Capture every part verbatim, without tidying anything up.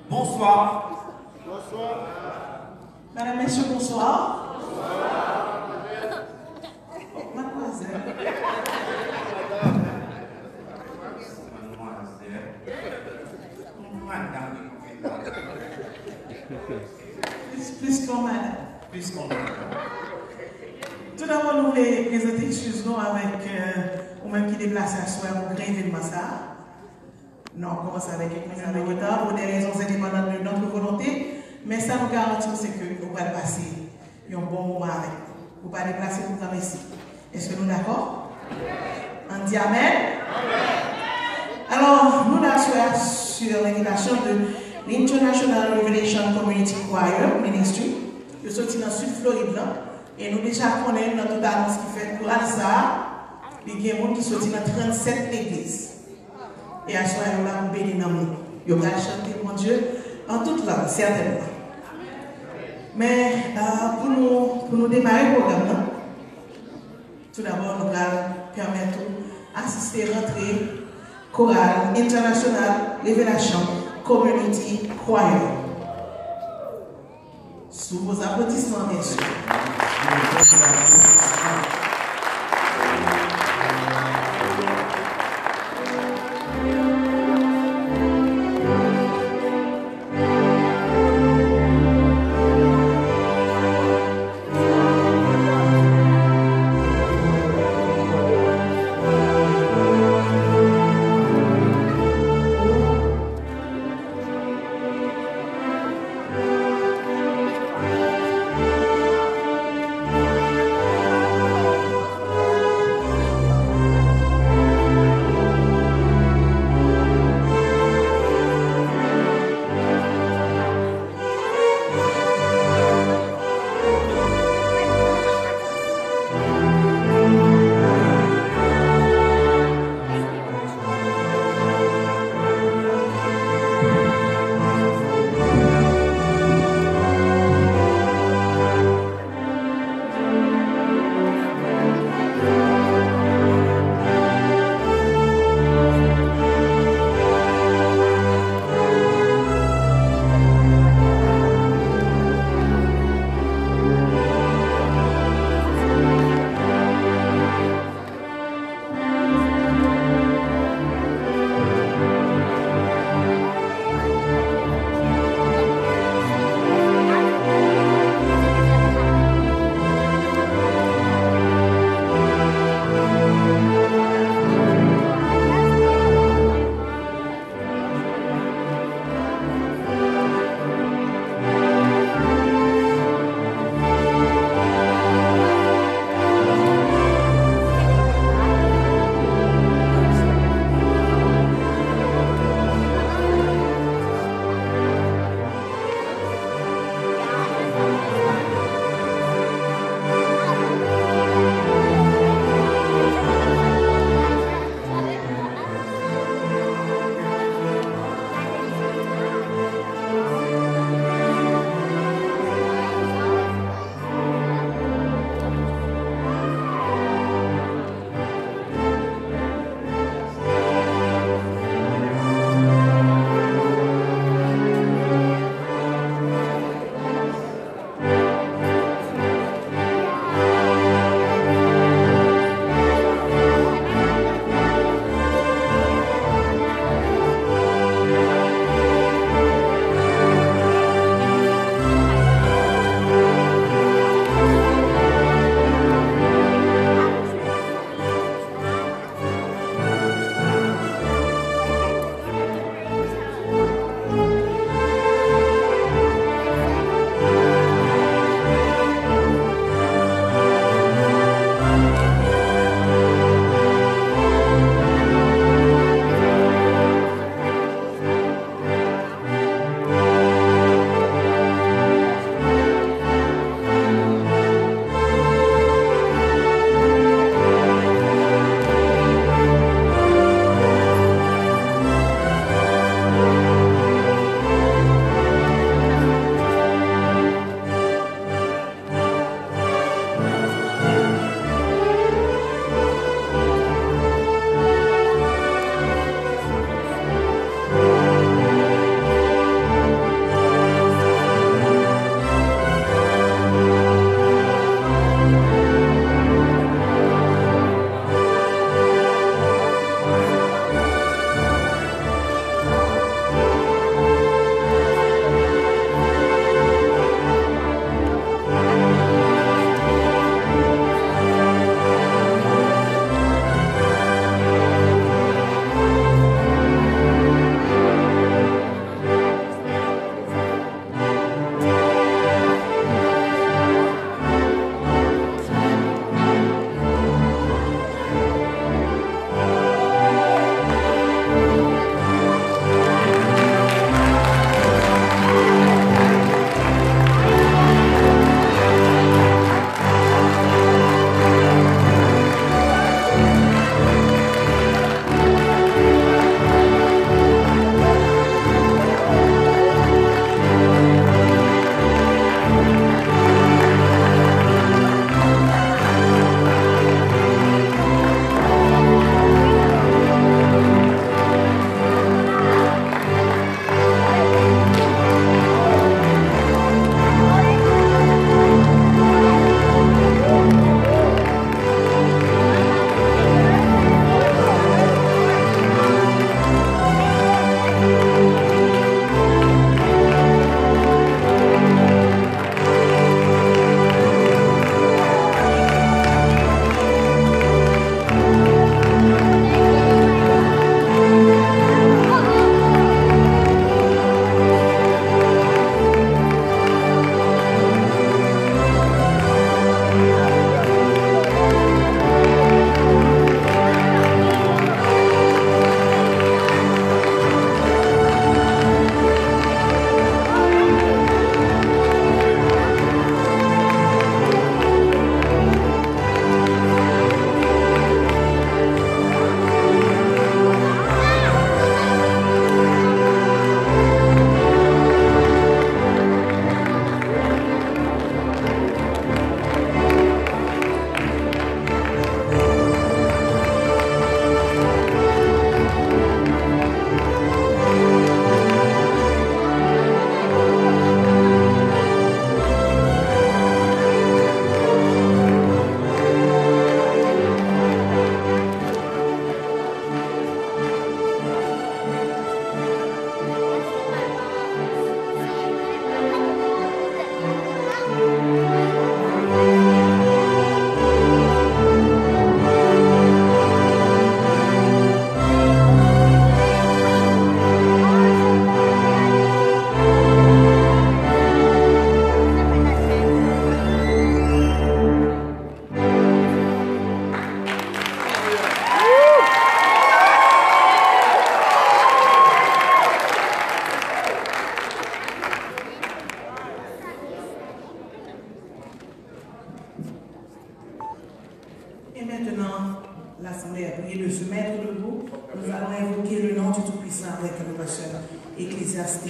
Bonsoir. Bonsoir. Madame, Messieurs, bonsoir. Bonsoir. Oh, mademoiselle. Mademoiselle. Madame. Plus, plus qu'on madame. Plus qu'on Tout d'abord, nous voulons présenter excuse-nous avec euh, ou même qui déplace à soi au grand événement ça. Non, on commence avec quelques avec retard pour des raisons indépendantes de notre volonté, mais ça nous garantit c'est que nous allons passer un bon moment avec vous. Vous ne pas déplacer pour comme ici. Est-ce que nous sommes d'accord? On dit Amen. Alors, nous l'assurons sur l'invitation de l'International Revelation Community Choir Ministry. Je suis sorti dans le sud Floride là, et nous déjà connaissons notre toute annonce qui fait pour ça. Il y a des gens qui sont dans trente-sept églises. Et à ce moment-là, on va bénir dans le monde. On va chanter mon Dieu en toute langue, certainement. Mais euh, pour, nous, pour nous démarrer le programme, tout d'abord, nous allons permettre d'assister à l'entrée chorale International Revelation Community Choir. Sous vos applaudissements, bien sûr.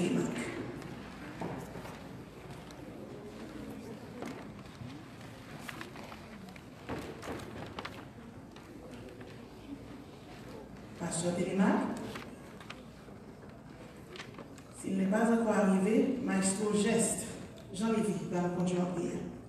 Télémac. Pasteur Télémac. S'il n'est pas encore arrivé, Maestro Geste, Jean-Lévy va nous conduire en prière.